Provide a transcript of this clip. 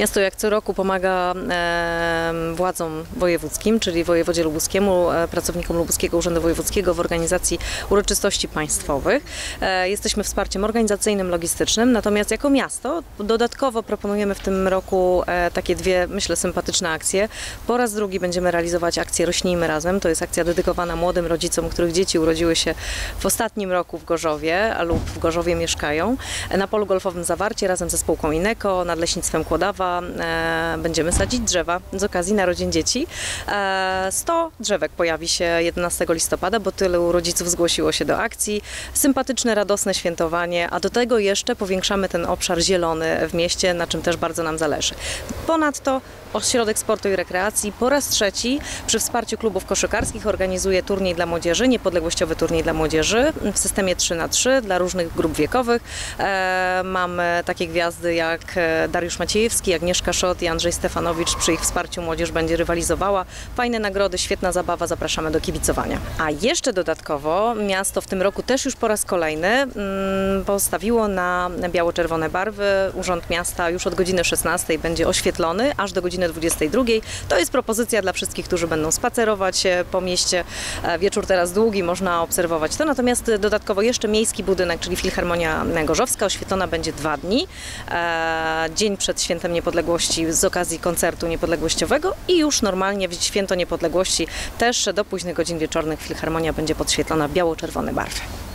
Miasto jak co roku pomaga władzom wojewódzkim, czyli wojewodzie lubuskiemu, pracownikom Lubuskiego Urzędu Wojewódzkiego w organizacji uroczystości państwowych. Jesteśmy wsparciem organizacyjnym, logistycznym, natomiast jako miasto dodatkowo proponujemy w tym roku takie dwie, myślę, sympatyczne akcje. Po raz drugi będziemy realizować akcję Rośnijmy Razem. To jest akcja dedykowana młodym rodzicom, których dzieci urodziły się w ostatnim roku w Gorzowie lub w Gorzowie mieszkają. Na polu golfowym Zawarcie razem ze spółką Ineko, Nadleśnictwem Kłodawa będziemy sadzić drzewa z okazji narodzin dzieci. 100 drzewek pojawi się 11 listopada, bo tylu rodziców zgłosiło się do akcji. Sympatyczne, radosne świętowanie, a do tego jeszcze powiększamy ten obszar zielony w mieście, na czym też bardzo nam zależy. Ponadto Ośrodek Sportu i Rekreacji po raz trzeci przy wsparciu klubów koszykarskich organizuje turniej dla młodzieży, niepodległościowy turniej dla młodzieży w systemie 3×3 dla różnych grup wiekowych. Mamy takie gwiazdy jak Dariusz Maciejewski, Agnieszka Szot i Andrzej Stefanowicz. Przy ich wsparciu młodzież będzie rywalizowała. Fajne nagrody, świetna zabawa, zapraszamy do kibicowania. A jeszcze dodatkowo miasto w tym roku też już po raz kolejny postawiło na biało-czerwone barwy. Urząd Miasta już od godziny 16 będzie oświetlony aż do godziny 22. To jest propozycja dla wszystkich, którzy będą spacerować po mieście. Wieczór teraz długi, można obserwować to. Natomiast dodatkowo jeszcze miejski budynek, czyli Filharmonia Gorzowska, oświetlona będzie 2 dni. Dzień przed Świętem Niepodległości z okazji koncertu niepodległościowego i już normalnie w Święto Niepodległości też do późnych godzin wieczornych Filharmonia będzie podświetlona biało-czerwone barwy.